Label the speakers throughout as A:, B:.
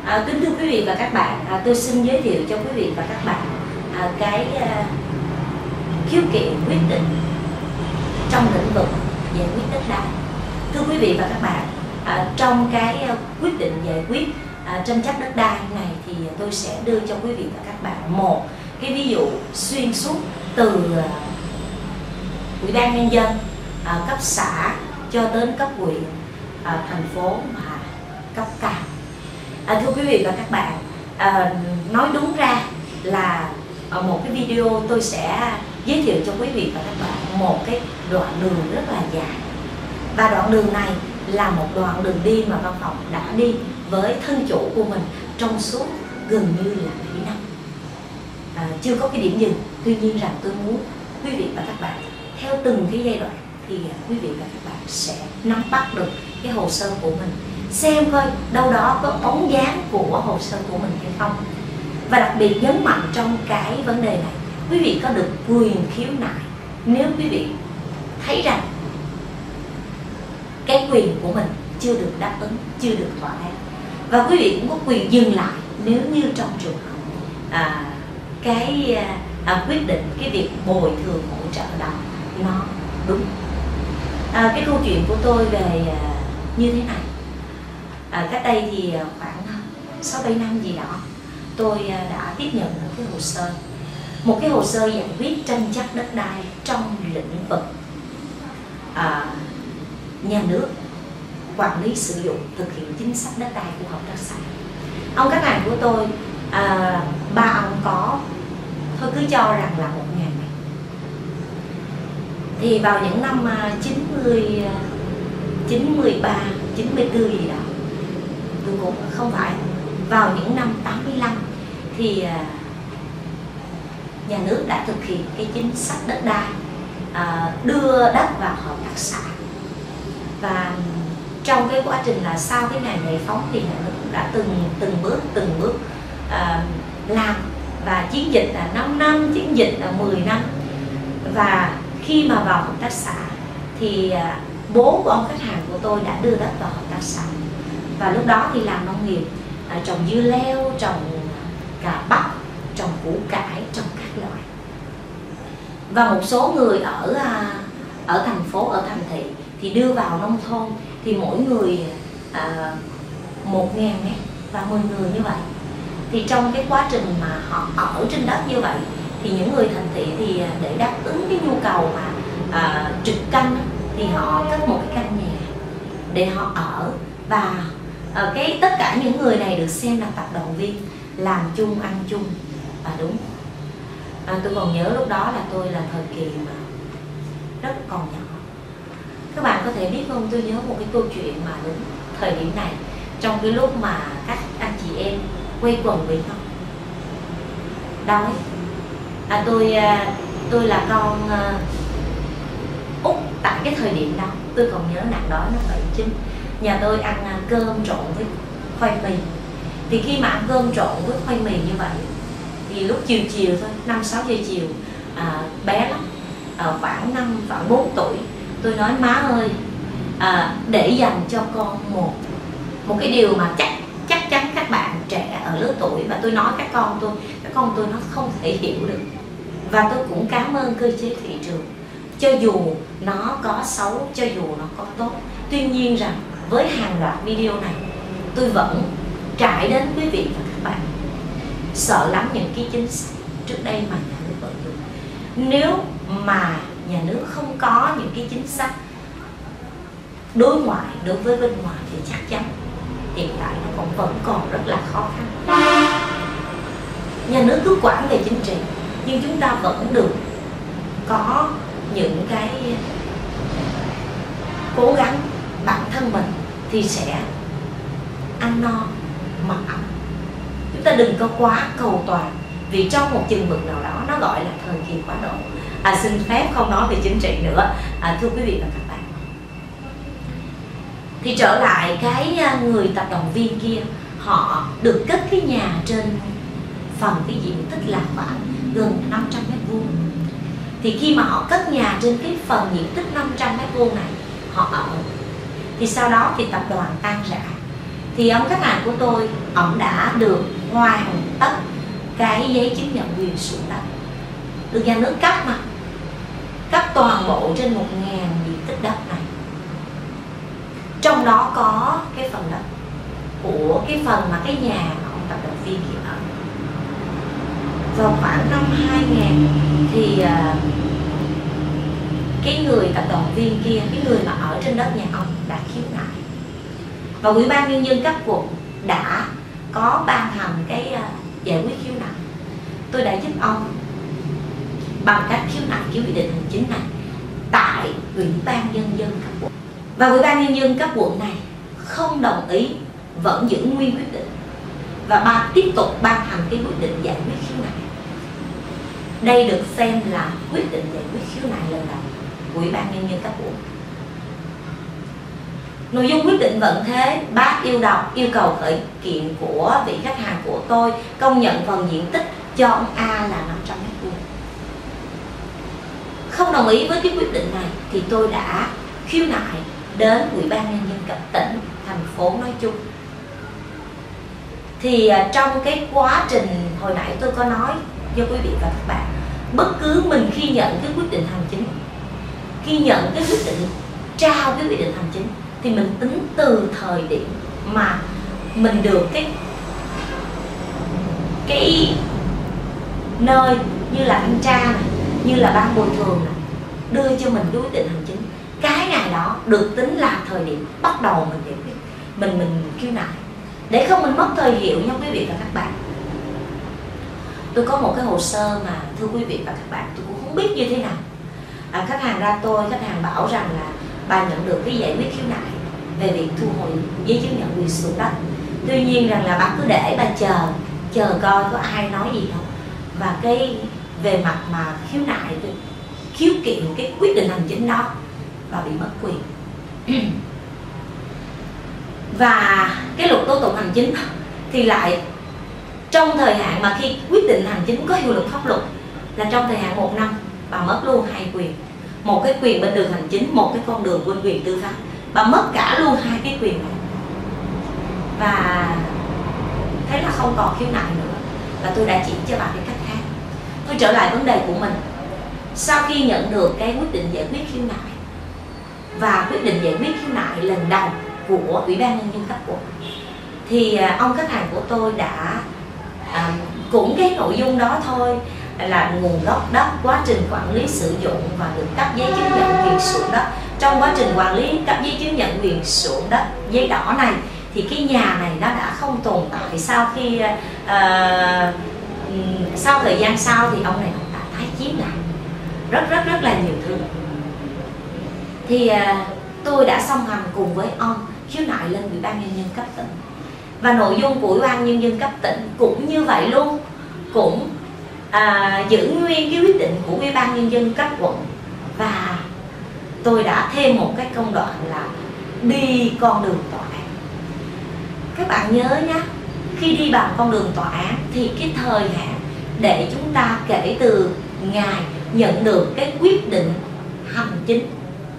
A: Kính thưa quý vị và các bạn, tôi xin giới thiệu cho quý vị và các bạn cái khiếu kiện quyết định trong lĩnh vực giải quyết đất đai. Thưa quý vị và các bạn, trong cái quyết định giải quyết tranh chấp đất đai này thì tôi sẽ đưa cho quý vị và các bạn một cái ví dụ xuyên suốt từ Ủy ban Nhân dân cấp xã cho đến cấp huyện, thành phố và cấp cao. Thưa quý vị và các bạn, nói đúng ra là ở một cái video tôi sẽ giới thiệu cho quý vị và các bạn một cái đoạn đường rất là dài, và đoạn đường này là một đoạn đường đi mà văn phòng đã đi với thân chủ của mình trong suốt gần như là 7 năm, chưa có cái điểm dừng. Tuy nhiên rằng tôi muốn quý vị và các bạn theo từng cái giai đoạn thì quý vị và các bạn sẽ nắm bắt được cái hồ sơ của mình, xem coi đâu đó có bóng dáng của hồ sơ của mình hay không. Và đặc biệt nhấn mạnh trong cái vấn đề này, quý vị có được quyền khiếu nại nếu quý vị thấy rằng cái quyền của mình chưa được đáp ứng, chưa được thỏa đáng. Và quý vị cũng có quyền dừng lại nếu như trong trường hợp cái quyết định, cái việc bồi thường hỗ trợ đó nó đúng. Cái câu chuyện của tôi về như thế này. Cách đây thì khoảng 6-7 năm gì đó, tôi đã tiếp nhận một cái hồ sơ giải quyết tranh chấp đất đai trong lĩnh vực nhà nước quản lý sử dụng thực hiện chính sách đất đai của hợp tác xã. Ông khách hàng của tôi, ba ông có, thôi cứ cho rằng là 1.000 mét. Thì vào những năm 93, 94 gì đó, tôi cũng không phải, vào những năm 85 thì nhà nước đã thực hiện cái chính sách đất đai, đưa đất vào hợp tác xã. Và trong cái quá trình là sau cái ngày giải phóng thì nhà nước đã từng bước làm, và chiến dịch là 5 năm, chiến dịch là 10 năm. Và khi mà vào hợp tác xã thì bố của ông khách hàng của tôi đã đưa đất vào hợp tác xã. Và lúc đó thì làm nông nghiệp, trồng dưa leo, trồng cà bắp, trồng củ cải, trồng các loại. Và một số người ở thành phố, ở thành thị thì đưa vào nông thôn thì mỗi người 1.000 mét và 10 người như vậy. Thì trong cái quá trình mà họ ở trên đất như vậy thì những người thành thị thì để đáp ứng cái nhu cầu mà trực canh thì họ cất một cái căn nhà để họ ở. Và tất cả những người này được xem là tập đoàn viên, làm chung, ăn chung. Và đúng, tôi còn nhớ lúc đó là tôi là thời kỳ mà rất còn nhỏ. Các bạn có thể biết không, tôi nhớ một cái câu chuyện mà đúng thời điểm này, trong cái lúc mà các anh chị em quây quần với nhau đói. Tôi là con út tại cái thời điểm đó, tôi còn nhớ nạn đói năm 79. Nhà tôi ăn cơm trộn với khoai mì. Thì khi mà ăn cơm trộn với khoai mì như vậy thì lúc chiều thôi, 5-6 giờ chiều, bé lắm, khoảng 4 tuổi, tôi nói má ơi, để dành cho con một cái điều mà chắc chắn các bạn trẻ ở lứa tuổi, và tôi nói các con tôi nó không thể hiểu được. Và tôi cũng cảm ơn cơ chế thị trường, cho dù nó có xấu, cho dù nó có tốt. Tuy nhiên rằng với hàng loạt video này, tôi vẫn trải đến quý vị và các bạn sợ lắm những cái chính sách trước đây mà nhà nước vận dụng. Nếu mà nhà nước không có những cái chính sách đối ngoại đối với bên ngoài thì chắc chắn hiện tại nó vẫn còn rất là khó khăn. Nhà nước cứ quản về chính trị, nhưng chúng ta vẫn được có những cái cố gắng bản thân mình thì sẽ ăn no mặc ấm. Chúng ta đừng có quá cầu toàn, vì trong một chừng mực nào đó nó gọi là thời kỳ quá độ. Xin phép không nói về chính trị nữa. Thưa quý vị và các bạn, thì trở lại cái người tập đoàn viên kia, họ được cất cái nhà trên phần cái diện tích là khoảng gần 500 m². Thì khi mà họ cất nhà trên cái phần diện tích 500 m² này, họ ở, thì sau đó thì tập đoàn tan rã. thì ông khách hàng của tôi, ông đã được hoàn tất cái giấy chứng nhận quyền sử dụng đất, được nhà nước cấp mà, cấp toàn bộ trên 1.000 diện tích đất này, trong đó có cái phần đất của cái phần mà cái nhà mà ông tập đoàn viên kia ở. Vào khoảng năm 2000 thì cái người tập đoàn viên kia, cái người mà ở trên đất nhà ông đã khiếu nại, và Ủy ban Nhân dân cấp quận đã có ban hành cái giải quyết khiếu nại. Tôi đã giúp ông bằng cách khiếu nại cái quy định hành chính này tại Ủy ban Nhân dân cấp quận, và Ủy ban Nhân dân cấp quận này không đồng ý, vẫn giữ nguyên quyết định, và tiếp tục ban hành cái quyết định giải quyết khiếu nại. Đây được xem là quyết định giải quyết khiếu nại lần đầu của Ủy ban Nhân dân cấp quận. Nội dung quyết định vận thế, bác yêu cầu khởi kiện của vị khách hàng của tôi công nhận phần diện tích cho ông A là 500 m². Không đồng ý với cái quyết định này thì tôi đã khiếu nại đến Ủy ban Nhân dân cấp tỉnh, thành phố nói chung. Thì trong cái quá trình hồi nãy tôi có nói cho quý vị và các bạn, bất cứ mình khi nhận cái quyết định hành chính, khi nhận cái quyết định trao cái quyết định hành chính, thì mình tính từ thời điểm mà mình được cái nơi như là thanh tra này, như là ban bồi thường này, đưa cho mình cái quyết định hành chính, cái ngày đó được tính là thời điểm bắt đầu mình giải quyết, mình khiếu nại, để không mình mất thời hiệu nha quý vị và các bạn. Tôi có một cái hồ sơ mà thưa quý vị và các bạn, tôi cũng không biết như thế nào. Khách hàng ra tôi, khách hàng bảo rằng là bà nhận được cái giải quyết khiếu nại về việc thu hồi giấy chứng nhận quyền sử dụng đất. Tuy nhiên rằng là bà cứ để bà chờ coi có ai nói gì không. Và cái về mặt mà khiếu nại, khiếu kiện cái quyết định hành chính đó, bà bị mất quyền. Và cái luật tố tụng hành chính thì lại trong thời hạn mà khi quyết định hành chính có hiệu lực pháp luật là trong thời hạn 1 năm, bà mất luôn 2 quyền. Một cái quyền bên đường hành chính, một cái con đường bên quyền tư pháp. Bà mất cả luôn 2 cái quyền này. Và thế là không còn khiếu nại nữa, và tôi đã chỉ cho bà cái cách khác. Tôi trở lại vấn đề của mình. Sau khi nhận được cái quyết định giải quyết khiếu nại và quyết định giải quyết khiếu nại lần đầu của Ủy ban Nhân dân cấp quận, thì ông khách hàng của tôi đã cũng cái nội dung đó thôi, là nguồn gốc đất, quá trình quản lý sử dụng và được cấp giấy chứng nhận quyền sử dụng đất. Trong quá trình quản lý cấp giấy chứng nhận quyền sử dụng đất giấy đỏ này thì cái nhà này nó đã không tồn tại sau khi sau thời gian sau thì ông này ông đã tái chiếm lại rất là nhiều thứ. Thì tôi đã song hành cùng với ông khiếu nại lên Ủy ban Nhân dân cấp tỉnh, và nội dung của Ủy ban Nhân dân cấp tỉnh cũng như vậy luôn, cũng giữ nguyên cái quyết định của Ủy ban Nhân dân cấp quận. Và tôi đã thêm một cái công đoạn là đi con đường tòa án. Các bạn nhớ nhé, khi đi bằng con đường tòa án thì cái thời hạn để chúng ta kể từ ngày nhận được cái quyết định hành chính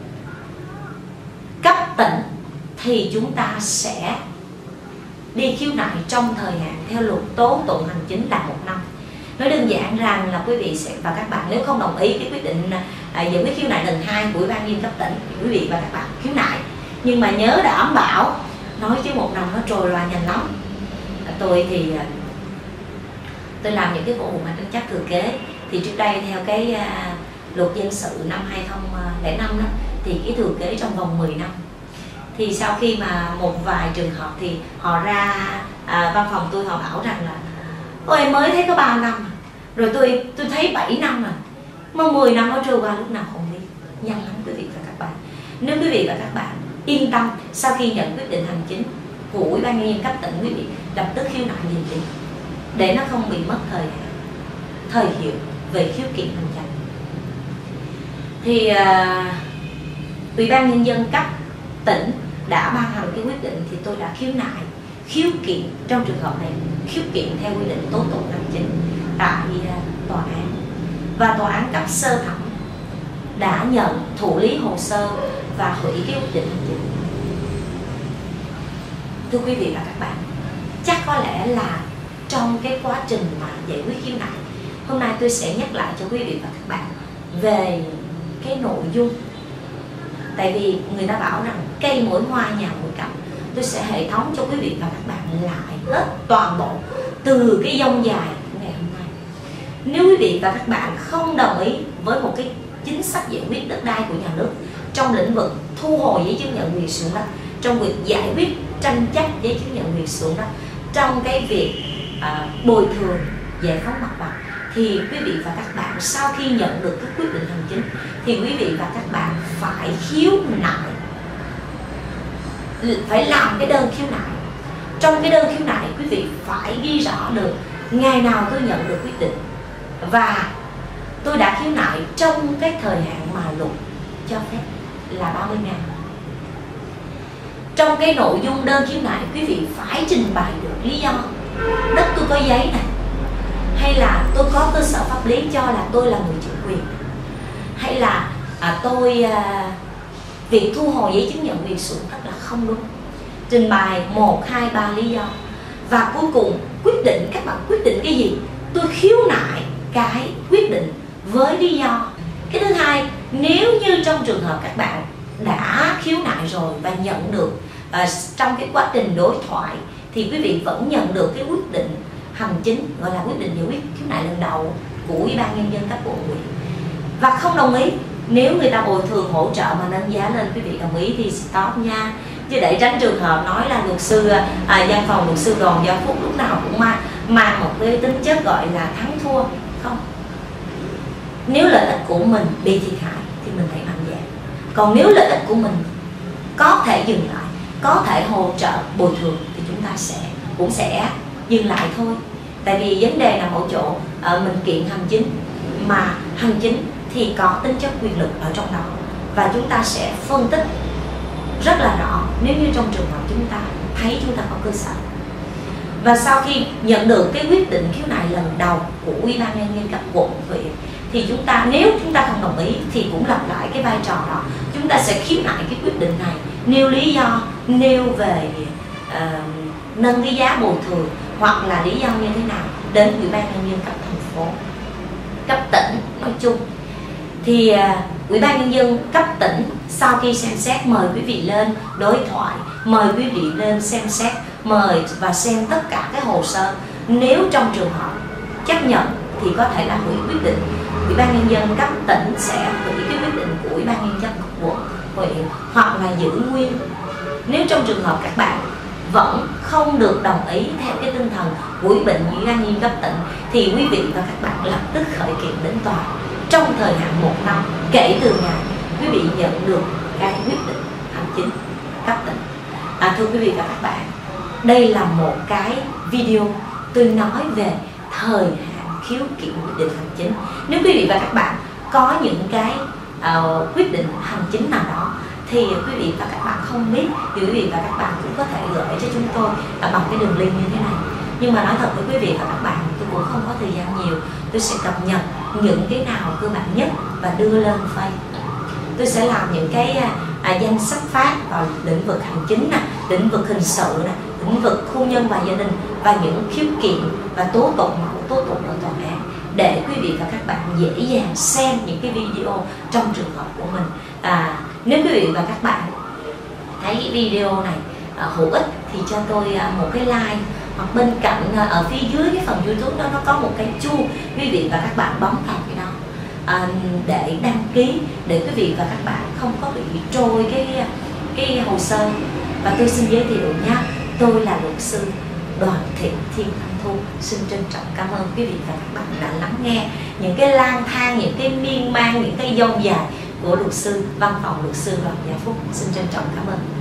A: cấp tỉnh thì chúng ta sẽ đi khiếu nại trong thời hạn theo luật tố tụng hành chính là 1 năm. Nói đơn giản rằng là quý vị và các bạn nếu không đồng ý cái quyết định giải quyết khiếu nại lần 2 của Ủy ban Nhân dân cấp tỉnh, quý vị và các bạn khiếu nại, nhưng mà nhớ đảm bảo nói chứ 1 năm nó trôi qua nhanh lắm. Tôi thì tôi làm những cái vụ mà tranh chấp thừa kế, thì trước đây theo cái luật dân sự năm 2005 đó, thì cái thừa kế trong vòng 10 năm. Thì sau khi mà một vài trường hợp thì họ ra văn phòng tôi, họ bảo rằng là ôi em mới thấy có 3 năm rồi tôi thấy 7 năm rồi, mà 10 năm nó trôi qua lúc nào không biết, nhanh lắm quý vị và các bạn. Nếu quý vị và các bạn yên tâm, sau khi nhận quyết định hành chính của Ủy ban Nhân dân cấp tỉnh, quý vị lập tức khiếu nại liền đi để nó không bị mất thời hiệu về khiếu kiện hành chính. Thì Ủy ban Nhân dân cấp tỉnh đã ban hành cái quyết định thì tôi đã khiếu nại, khiếu kiện trong trường hợp này, khiếu kiện theo quy định tố tụng hành chính tại tòa án, và tòa án cấp sơ thẩm đã nhận thụ lý hồ sơ và hủy cái quyết định hành chính. Thưa quý vị và các bạn, chắc có lẽ là trong cái quá trình mà giải quyết khiếu nại, hôm nay tôi sẽ nhắc lại cho quý vị và các bạn về cái nội dung. Tại vì người ta bảo rằng cây mỗi hoa nhà mỗi cảnh. Tôi sẽ hệ thống cho quý vị và các bạn lại hết toàn bộ từ cái dông dài của ngày hôm nay. Nếu quý vị và các bạn không đồng ý với một cái chính sách giải quyết đất đai của nhà nước trong lĩnh vực thu hồi giấy chứng nhận quyền sử dụng đất, trong việc giải quyết tranh chấp giấy chứng nhận quyền sử dụng đất, trong cái việc bồi thường giải phóng mặt bằng, thì quý vị và các bạn sau khi nhận được cái quyết định hành chính thì quý vị và các bạn phải khiếu nại, phải làm cái đơn khiếu nại. Trong cái đơn khiếu nại quý vị phải ghi rõ được ngày nào tôi nhận được quyết định và tôi đã khiếu nại trong cái thời hạn mà luật cho phép là 30 ngày. Trong cái nội dung đơn khiếu nại quý vị phải trình bày được lý do đất tôi có giấy này, hay là tôi có cơ sở pháp lý cho là tôi là người chủ quyền, hay là việc thu hồi giấy chứng nhận quyền sử dụng đất là không đúng. Trình bày 1, 2, 3 lý do. Và cuối cùng quyết định, các bạn quyết định cái gì? Tôi khiếu nại cái quyết định với lý do. Cái thứ hai, nếu như trong trường hợp các bạn đã khiếu nại rồi và nhận được trong cái quá trình đối thoại thì quý vị vẫn nhận được cái quyết định hành chính, gọi là quyết định giải quyết khiếu nại lần đầu của Ủy ban Nhân dân các quận huyện, và không đồng ý, nếu người ta bồi thường hỗ trợ mà nâng giá lên quý vị đồng ý thì stop nha, chứ để tránh trường hợp nói là luật sư văn phòng luật sư Đoàn Gia Phúc lúc nào cũng mang một cái tính chất gọi là thắng thua. Không, nếu lợi ích của mình bị thiệt hại thì mình phải mạnh dạn, còn nếu lợi ích của mình có thể dừng lại, có thể hỗ trợ bồi thường thì chúng ta cũng sẽ dừng lại thôi. Tại vì vấn đề nằm ở chỗ mình kiện hành chính, mà hành chính thì có tính chất quyền lực ở trong đó, và chúng ta sẽ phân tích rất là rõ nếu như trong trường hợp chúng ta thấy chúng ta có cơ sở. Và sau khi nhận được cái quyết định khiếu nại lần đầu của Ủy ban Nhân dân các quận huyện thì chúng ta, nếu chúng ta không đồng ý thì cũng lặp lại cái vai trò đó, chúng ta sẽ khiếu nại cái quyết định này, nêu lý do, nêu về nâng cái giá bồi thường hoặc là lý do như thế nào đến Ủy ban Nhân dân cấp thành phố, cấp tỉnh nói chung. Thì Ủy ban Nhân dân cấp tỉnh sau khi xem xét mời quý vị lên đối thoại, mời quý vị lên xem xét, mời và xem tất cả cái hồ sơ. Nếu trong trường hợp chấp nhận thì có thể là hủy quyết định. Ủy ban Nhân dân cấp tỉnh sẽ hủy cái quyết định của Ủy ban Nhân dân cấp quận huyện hoặc là giữ nguyên. Nếu trong trường hợp các bạn vẫn không được đồng ý theo cái tinh thần của Ủy ban Nhân dân cấp tỉnh thì quý vị và các bạn lập tức khởi kiện đến tòa trong thời hạn 1 năm kể từ ngày quý vị nhận được cái quyết định hành chính cấp tỉnh. Thưa quý vị và các bạn, đây là một cái video tôi nói về thời hạn khiếu kiện quyết định hành chính. Nếu quý vị và các bạn có những cái quyết định hành chính nào đó thì quý vị và các bạn không biết thì quý vị và các bạn cũng có thể gửi cho chúng tôi bằng cái đường link như thế này. Nhưng mà nói thật với quý vị và các bạn, tôi cũng không có thời gian nhiều. Tôi sẽ cập nhật những cái nào cơ bản nhất và đưa lên Facebook. Tôi sẽ làm những cái danh sách phát vào lĩnh vực hành chính, lĩnh vực hình sự, lĩnh vực hôn nhân và gia đình, và những khiếu kiện và tố tụng mẫu, tố tụng ở tòa án, để quý vị và các bạn dễ dàng xem những cái video trong trường hợp của mình. Nếu quý vị và các bạn thấy cái video này hữu ích thì cho tôi một cái like, hoặc bên cạnh ở phía dưới cái phần YouTube đó nó có một cái chuông, quý vị và các bạn bấm vào cái đó để đăng ký, để quý vị và các bạn không có bị trôi cái hồ sơ. Và tôi xin giới thiệu nha, tôi là luật sư Đoàn Thị Thiên Thanh Thu. Xin trân trọng cảm ơn quý vị và các bạn đã lắng nghe những cái lang thang, những cái miên man, những cái dông dài của luật sư văn phòng luật sư Đoàn Gia Phúc. Xin trân trọng cảm ơn.